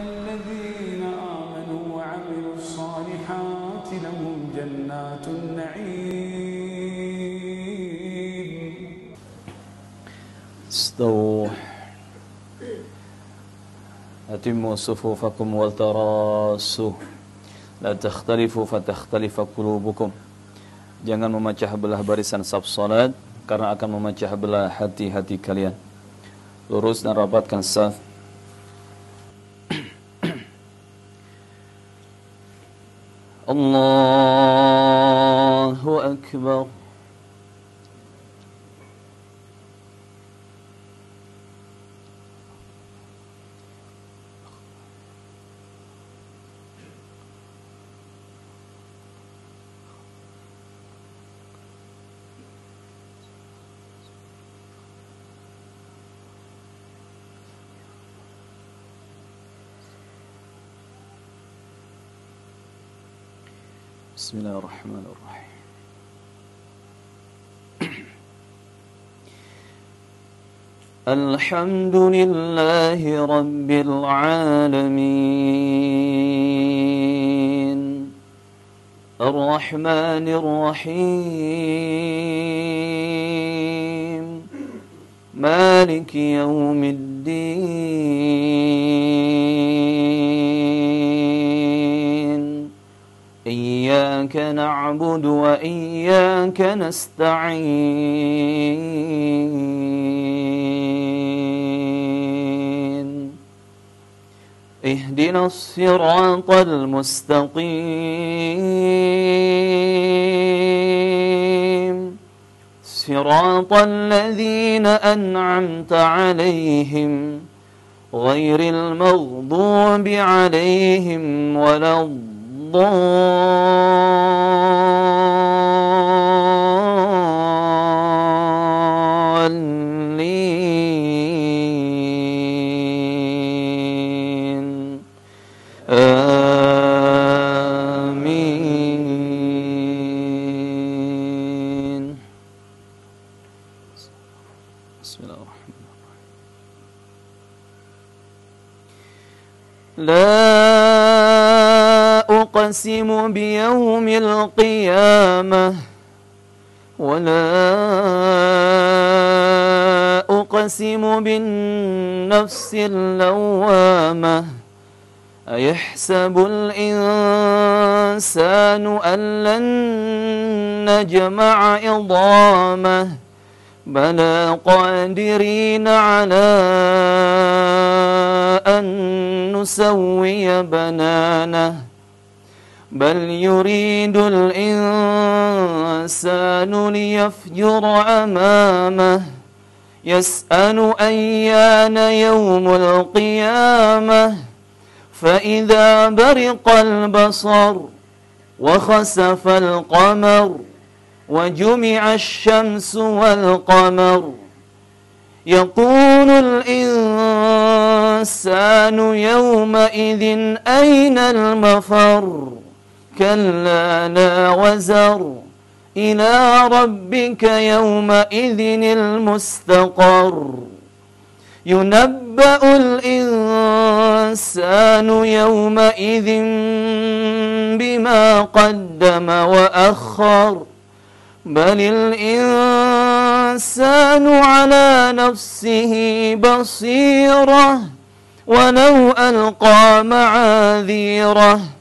الذين آمنوا وعملوا الصالحات لهم جنات النعيم. استووا أتموا صفوفكم والتراسوا لا تختلفوا فتختلف قلوبكم. Jangan memecah belah barisan saf salat karena akan memecah belah hati-hati kalian. Lurus dan rapatkan saf. Allahu Akbar. Bismillahirrahmanirrahim. Alhamdulillahi Rabbil Alamin Ar-Rahmanir Rahim Maliki Yawmiddin Iyyaka na'budu wa iyyaka nasta'in Ihdinas siratal mustaqim Siratal ladzina an'amta 'alaihim ghairil maghdubi 'alaihim waladdallin. Amin. Bismillahirrahmanirrahim. La uqsimu biyawmil qiyamah wa la uqsimu bin nafsil lawwamah ayahsabul insanu an lan najma'a idhamah bala qadirina ala an nusawwiya bananah bal yuridul insanu liyafjura amamah yas'alu ayyana yawmul qiyamah فإذا برق البصر وخسف القمر وجمع الشمس والقمر يقول الإنسان يومئذ أين المفر كلا لا وزر إلى ربك يومئذ المستقر ينبأ الإنسان يومئذ بما قدم وأخر بل الإنسان على نفسه بصيرة ولو ألقى معاذيره